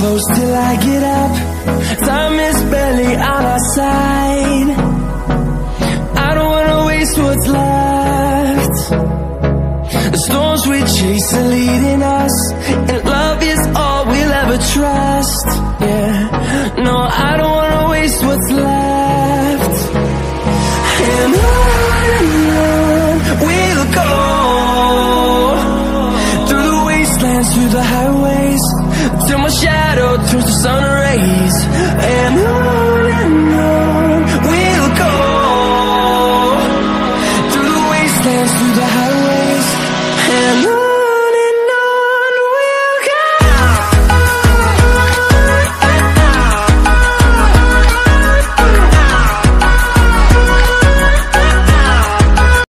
close till I get up. Time is barely on our side. I don't wanna waste what's left. The storms we chase are leading us.